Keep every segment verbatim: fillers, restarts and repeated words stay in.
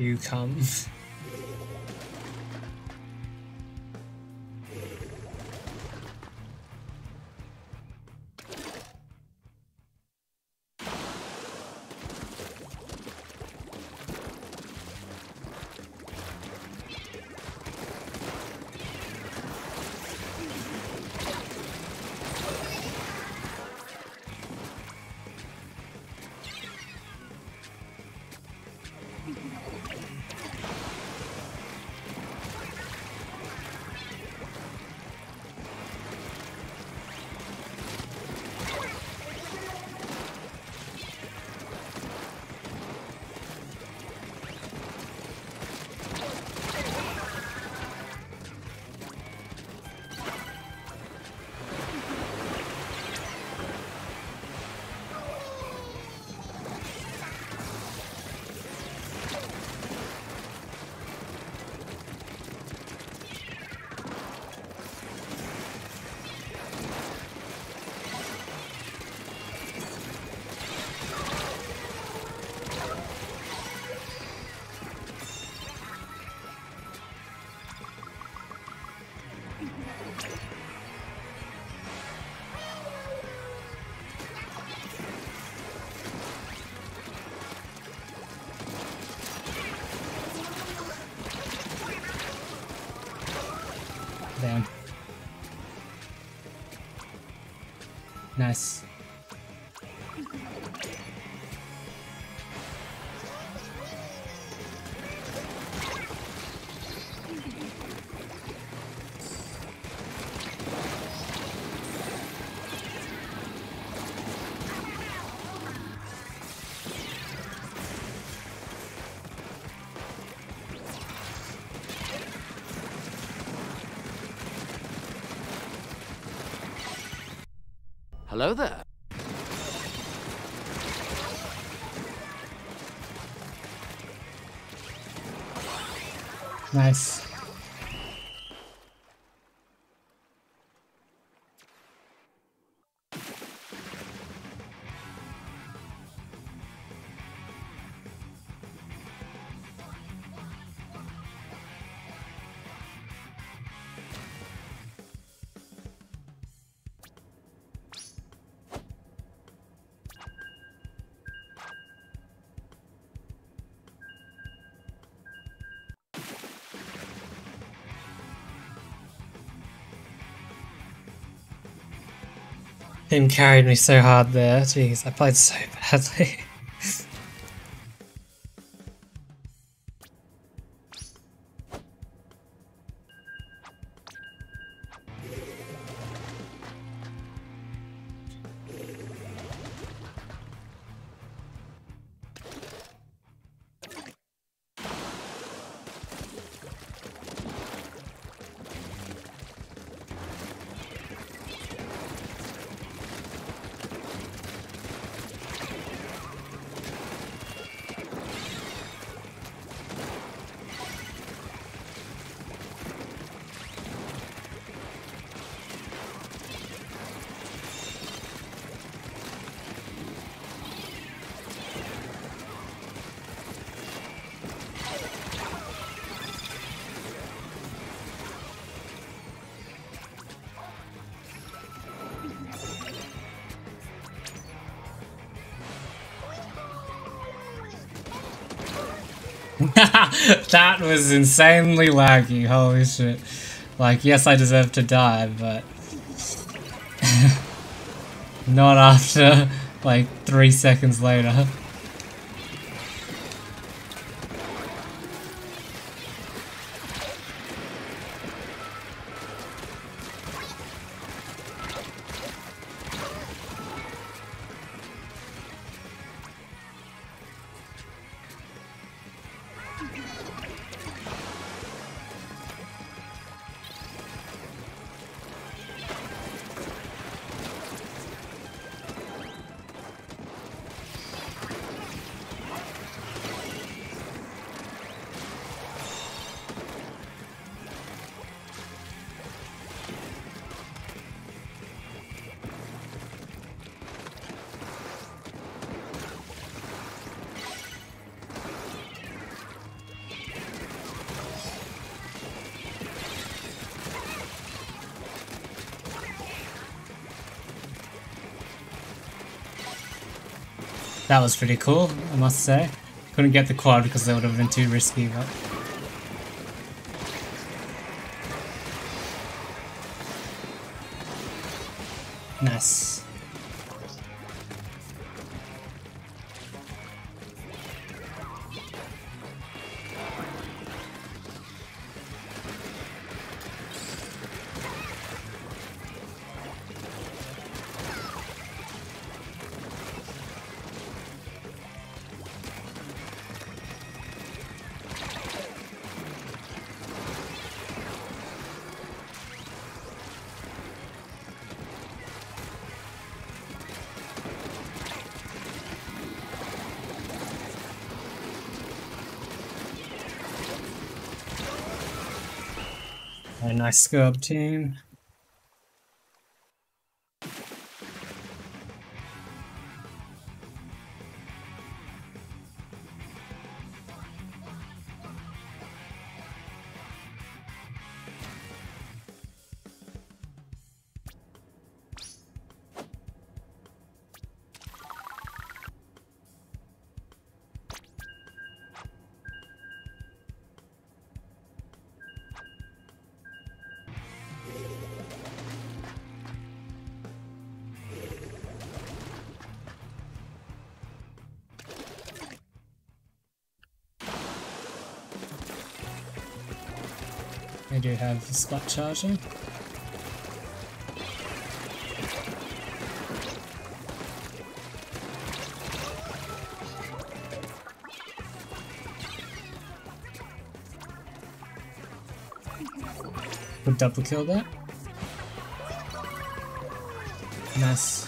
You come. Damn. Nice. Hello there. Nice. Team carried me so hard there. Jeez, I played so badly. That was insanely laggy, holy shit. Like, yes, I deserve to die, but not after, like, three seconds later. That was pretty cool, I must say. Couldn't get the quad because that would have been too risky, but... Nice. A nice scope team. I do have the spot charger. Would double kill that. Nice.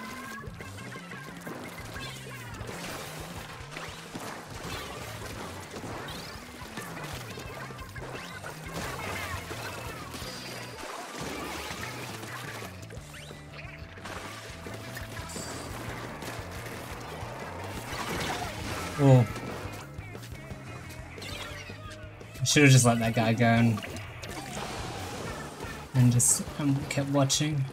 Oh. I should have just let that guy go and, and just um, kept watching.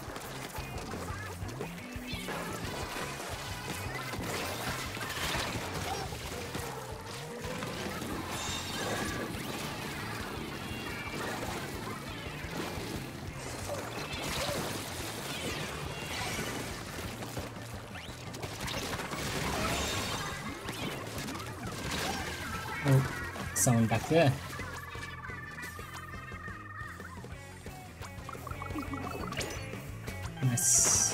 Oh, someone back there. Nice.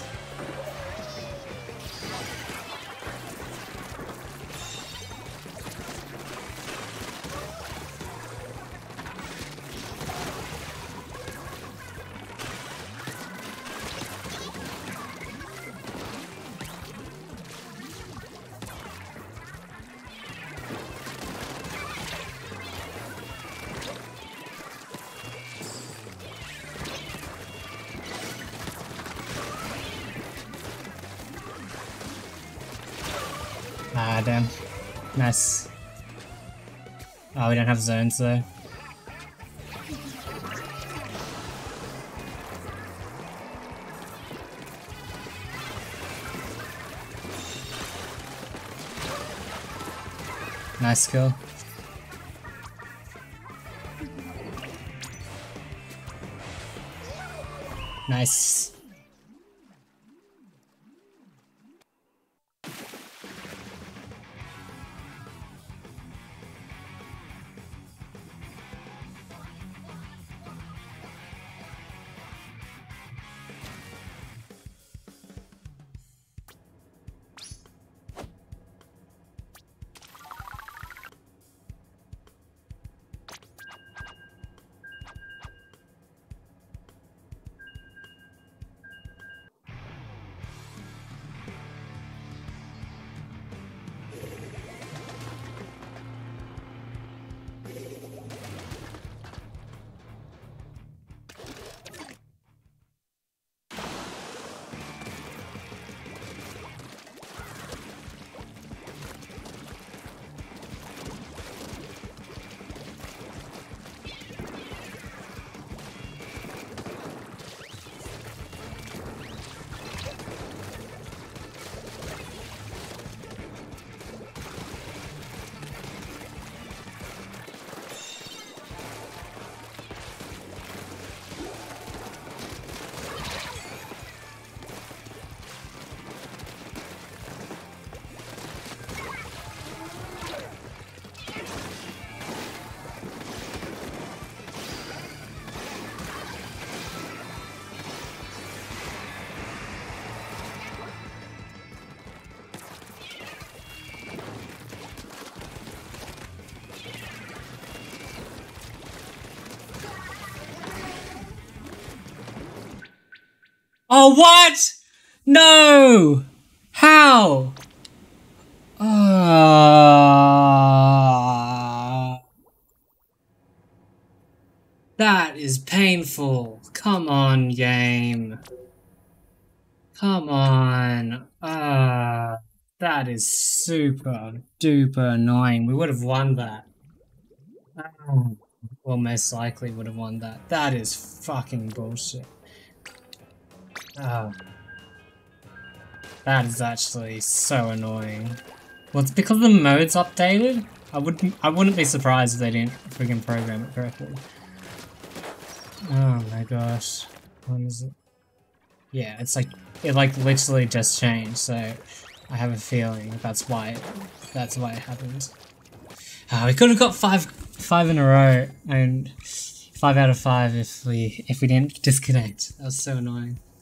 Ah, damn. Nice. Oh, we don't have zones though. Nice kill. Nice. Oh, what? No! How? Uh, that is painful. Come on, game. Come on. Ah, uh, that is super duper annoying. We would have won that. Oh, well, most likely would have won that. That is fucking bullshit. Oh. That is actually so annoying. Well, it's because the mode's updated. I wouldn't I wouldn't be surprised if they didn't friggin' program it correctly. Oh my gosh. What is it? Yeah, it's like it like literally just changed, so I have a feeling that's why it, that's why it happened. Uh, we could have got five five in a row and five out of five if we if we didn't disconnect. That was so annoying.